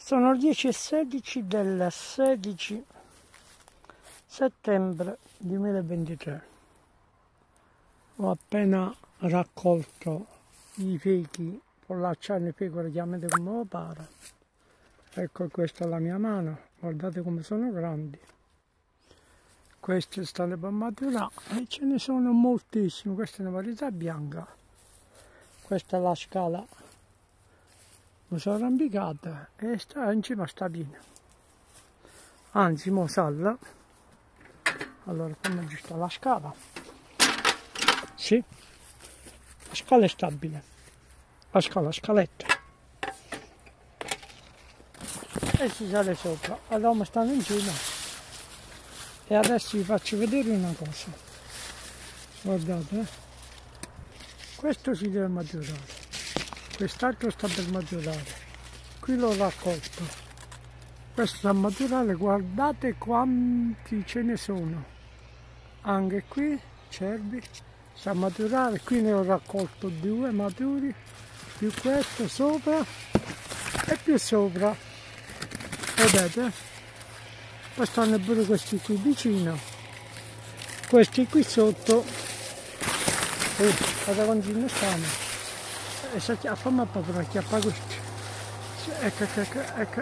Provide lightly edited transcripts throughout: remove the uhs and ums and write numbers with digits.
Sono le 10:16 del 16 settembre 2023. Ho appena raccolto i fichi, pollacciani, pecore, chiamate come lo pare. Ecco, questa è la mia mano, guardate come sono grandi. Questi stanno per maturare e ce ne sono moltissimi. Questa è una varietà bianca. Questa è la scala. Mi sono arrampicata e sta in cima, sta piena. Anzi, mo sale. Allora, come aggiusta la scala? Sì, la scala è stabile. La scaletta. E si sale sopra. Allora mi stanno in cima. E adesso vi faccio vedere una cosa. Guardate, questo si deve maturare. Quest'altro sta per maturare, qui l'ho raccolto, questo sta a maturare, guardate quanti ce ne sono, anche qui cervi, sta a maturare, qui ne ho raccolto 2 maturi, più questo sopra e più sopra, vedete? Poi stanno pure questi qui vicino, questi qui sotto, guarda quanti ne stanno. E se chiappa proprio chiappa questi. Ecco.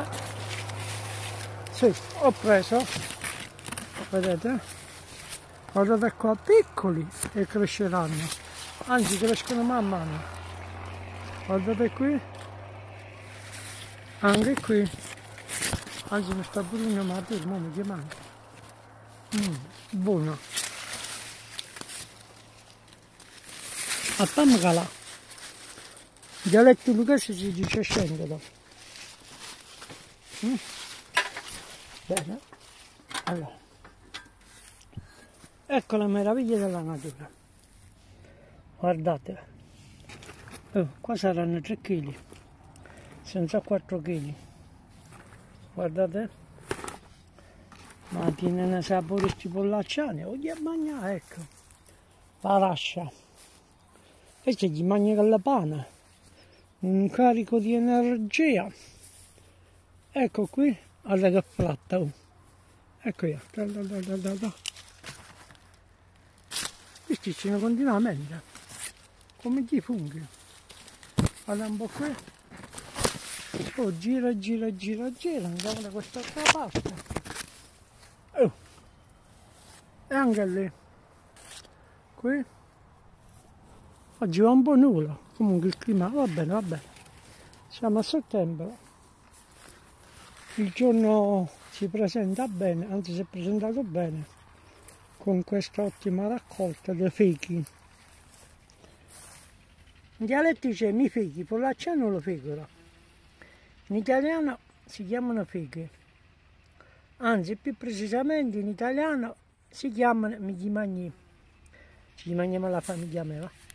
Sì, ho preso, vedete? Guardate qua, piccoli e cresceranno, anzi crescono man mano. Guardate qui, anche qui, anzi mi sta pure una matura, ma mi chiamano. Buono. Attamcala. In dialetto lucchese si dice scendere. Bene, allora, ecco la meraviglia della natura. Guardate, qua saranno 3 kg, senza 4 kg. Guardate, ma tiene un sapore questi pollacciani, oddio a mangiare, ecco, la rascia. E c'è chi mangia con la pane. Un carico di energia. Ecco qui, guarda che flatta. Ecco io. Questi ce ne continuamente. Come gli funghi. Guarda un po' qui. Oh, gira. Andiamo da quest'altra parte. E anche lì. Qui. Oggi va un po' nulla. Comunque il clima va bene. Siamo a settembre. Il giorno si presenta bene, anzi si è presentato bene, con questa ottima raccolta dei fichi. In dialetto dice mi fichi, pollacciano lo figura. In italiano si chiamano fichi. Anzi, più precisamente in italiano si chiamano migimagni. Ci mangiamo la famiglia mia.